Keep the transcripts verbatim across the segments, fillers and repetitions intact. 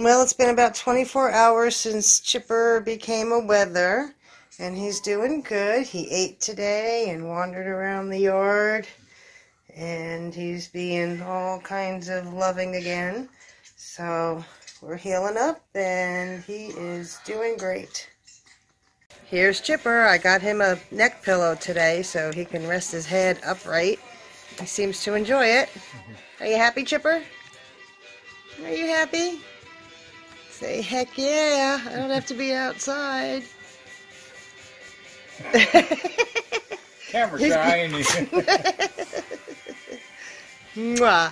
Well, it's been about twenty-four hours since Chipper became a wether, and he's doing good. He ate today and wandered around the yard, and he's being all kinds of loving again. So we're healing up, and he is doing great. Here's Chipper. I got him a neck pillow today so he can rest his head upright. He seems to enjoy it. Are you happy, Chipper? Are you happy? Say heck yeah, I don't have to be outside. Camera shy and you. Mwah.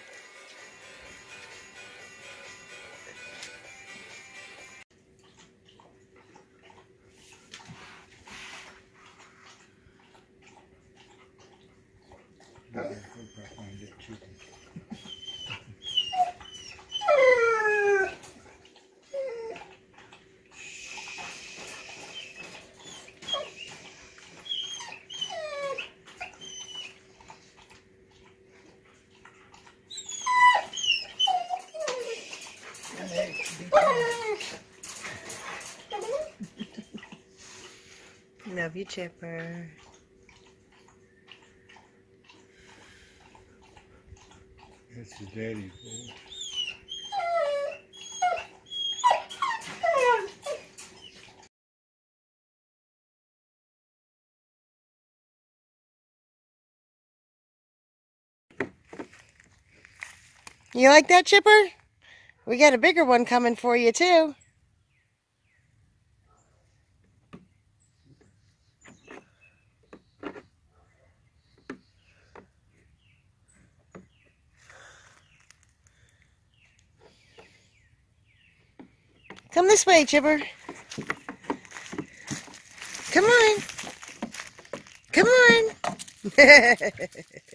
Love you, Chipper. That's the daddy. You like that, Chipper? We got a bigger one coming for you, too. Come this way, Chipper. Come on. Come on.